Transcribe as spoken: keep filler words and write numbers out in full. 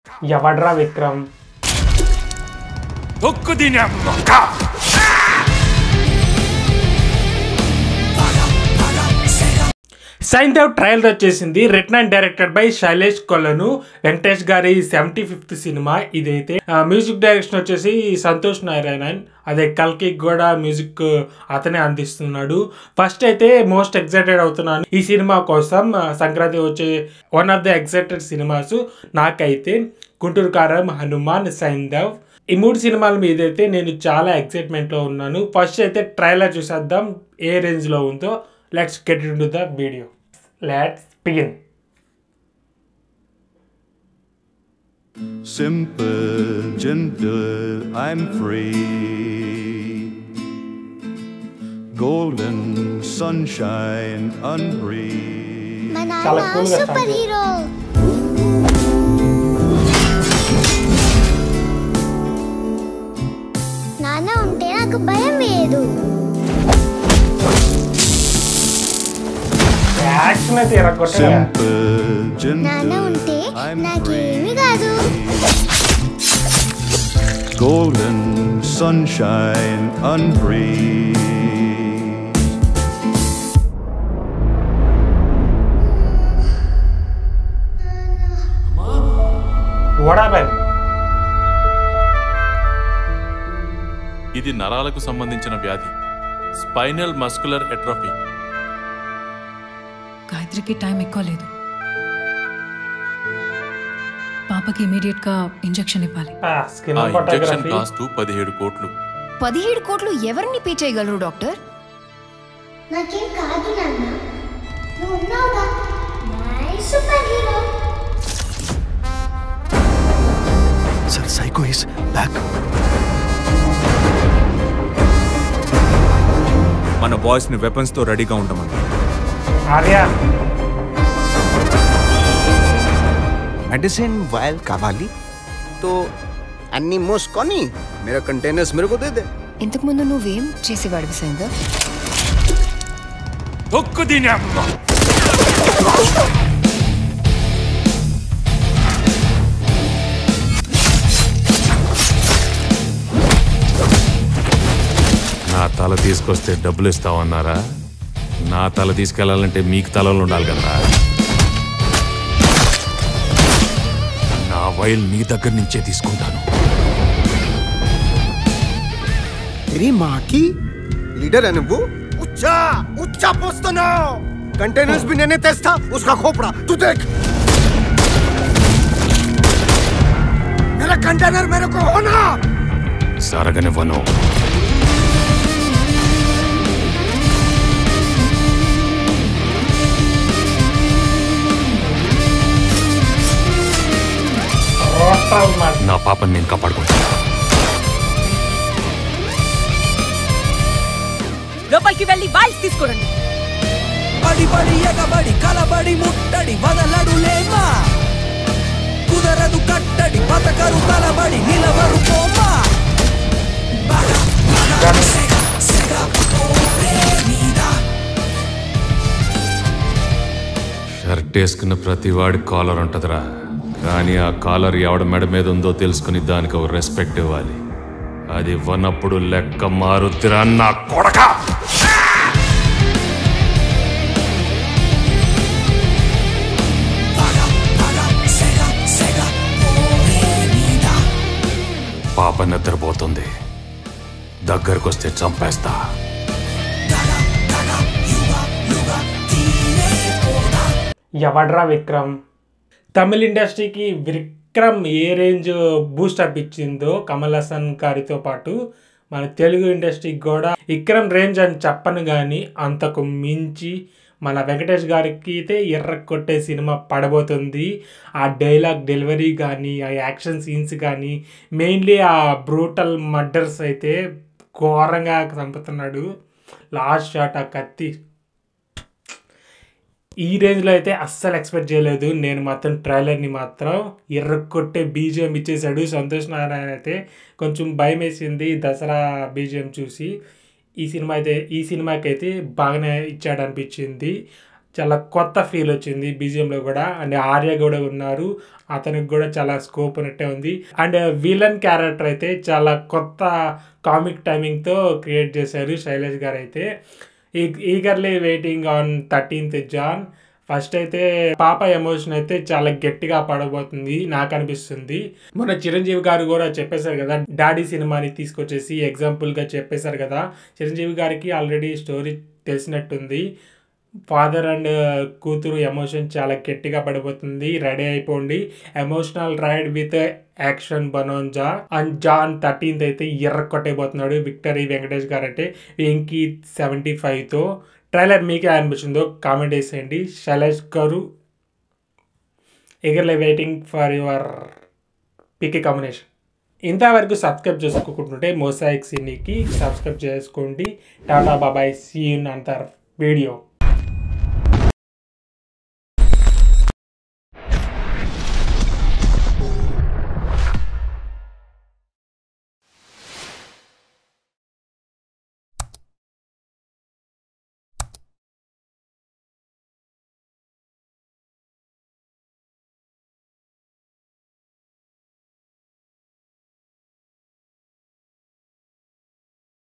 ఎవడ్రా విక్రమ్? సైంధవ్ ట్రయల్ వచ్చేసింది. Written and directed by Sailesh Kolanu, Venkatesh గారి సెవెంటీ ఫిఫ్త్ సినిమా ఇదైతే. మ్యూజిక్ డైరెక్షన్ వచ్చేసి సంతోష్ నారాయణన్, అదే కల్కి కూడా మ్యూజిక్ అతనే అందిస్తున్నాడు. ఫస్ట్ అయితే మోస్ట్ ఎక్సైటెడ్ అవుతున్నాను ఈ సినిమా కోసం. సంక్రాంతి వచ్చే one of the excited cinemas నాకైతే గుంటూరు కారం, హనుమాన్, సైంధవ్ ఈ మూడు సినిమాల మీద అయితే నేను చాలా ఎక్సైట్మెంట్లో ఉన్నాను. ఫస్ట్ అయితే ట్రైలర్ చూసేద్దాం ఏ రేంజ్లో ఉందో. Let's get into the video. Let's begin. Simple, gentle, I'm free. Golden sunshine, unbreathed. Chala cool ga superhero. Nana unte naku bayam vedu. నాన్న ఉంటే నాకేమీ కాదు. Golden sunshine, unbreathed. What happened? ఇది నరాలకు సంబంధించిన వ్యాధి, స్పైనల్ మస్కులర్ ఎట్రోఫీ. గాయత్రికి time ఎక్కువ లేదు. పాపకి ఇమీడియట్ గా ఇంజెక్షన్ ఇవ్వాలి. ఆ ఇంజెక్షన్ కాస్ట్ పదిహేడు కోట్లు. పదిహేడు కోట్లు ఎవరిని పే చేయగలరు డాక్టర్? నాకేం కాదు నాన్న, నువ్వు ఉన్నావుగా, my superhero. Sir, Psycho is back. మన బాయ్స్ ని వెపన్స్ తో రెడీగా ఉండమని. ఆర్యా मेडिसिन वायल कावाली तो अन्नी मोस्कोनी मेरा कंटेनर्स मेरे को दे दे. ఇంతకు ముందు నువ్వేం చేసేవాడివి సైంధవ్? తొక్కు దినమ్మ. నా తల తీసుకొస్తే డబ్బులు ఇస్తావన్నారా? నా తల తీసుకెళ్లాలంటే మీకు తలలో ఉండాలి కదా. నా వైల్ నీ దగ్గర నుంచే తీసుకుంటాను. तेरी माँ की लीडर है वो. उच्चा उच्चा पोस्टनो कंटेनर्स भी मैंने तेस्ता उसका खोपड़ा तू देख. मेरा कंटेनर मेरे को होना సారగనే వనో. నా పాపని నేను కాపాడుకుంటాను. లోపలికి వెళ్ళి వాయిస్ తీసుకోండి. బడి బడి ఎగబడి కలబడి ముట్టడి వదలడులేమా, కుదరదు కట్టడి బతకరు తలబడి నిలవరు పోమా. షర్ట్ వేసుకున్న ప్రతి వాడి కాలర్ ఉంటదిరా, కానీ ఆ కాలర్ ఎవడ మెడ మీద ఉందో తెలుసుకుని దానికి ఒక రెస్పెక్ట్ ఇవ్వాలి. అది ఇవ్వనప్పుడు లెక్క మారుతిరా నా కొడక. పాప నిద్రపోతుంది, దగ్గరకు వస్తే చంపేస్తా. ఎవడ్రా విక్రమ్? తమిళ ఇండస్ట్రీకి విక్రమ్ ఏ రేంజ్ బూస్టప్ ఇచ్చిందో కమల్ హాసన్ గారితో పాటు మన తెలుగు ఇండస్ట్రీకి కూడా విక్రమ్ రేంజ్ అని చెప్పను కానీ అంతకు మించి మన వెంకటేష్ గారికి అయితే ఎర్ర కొట్టే సినిమా పడబోతుంది. ఆ డైలాగ్ డెలివరీ కానీ, ఆ యాక్షన్ సీన్స్ కానీ, మెయిన్లీ ఆ బ్రూటల్ మర్డర్స్ అయితే ఘోరంగా చంపుతున్నాడు. లాస్ట్ షాట్ ఆ కత్తి ఈ రేంజ్లో అయితే అస్సలు ఎక్స్పెక్ట్ చేయలేదు నేను మాత్రం. ట్రైలర్ని మాత్రం ఎర్ర కొట్టే బీజిఎం ఇచ్చేసాడు సంతోష్ నారాయణ. అయితే కొంచెం భయం వేసింది దసరా బీజిఎం చూసి. ఈ సినిమా అయితే ఈ సినిమాకి అయితే బాగానే ఇచ్చాడు అనిపించింది. చాలా కొత్త ఫీల్ వచ్చింది బీజిఎంలో కూడా. అండ్ ఆర్య కూడా ఉన్నారు, అతనికి కూడా చాలా స్కోప్ ఉన్నట్టే ఉంది. అండ్ విలన్ క్యారెక్టర్ అయితే చాలా కొత్త కామిక్ టైమింగ్తో క్రియేట్ చేశారు శైలేష్ గారు అయితే. ఈ eagerly waiting on thirteenth Jan. First అయితే పాప ఎమోషన్ అయితే చాలా గట్టిగా పడబోతుంది నాకు అనిపిస్తుంది. మొన్న చిరంజీవి గారు కూడా చెప్పేశారు కదా, డాడీ సినిమాని తీసుకొచ్చేసి ఎగ్జాంపుల్గా చెప్పేశారు కదా. చిరంజీవి గారికి ఆల్రెడీ స్టోరీ తెలిసినట్టుంది. ఫాదర్ అండ్ కూతురు ఎమోషన్ చాలా గట్టిగా పడిపోతుంది. రెడీ అయిపోండి, emotional ride with action bonanza. And Jan thirteenth అయితే ఎర్ర కొట్టైపోతున్నాడు విక్టరీ వెంకటేష్ గారు అంటే వెంకీ సెవెంటీ ఫైవ్తో. ట్రైలర్ మీకే అనిపించిందో కామెంట్ వేసేయండి. శైలేష్ గారు eagerly waiting for your PK combination. ఇంతవరకు సబ్స్క్రైబ్ చేసుకోకుంటుంటే మోసాయిక్ సినీకి సబ్స్క్రైబ్ చేసుకోండి. టాటా బాబాయ్, see you in another video.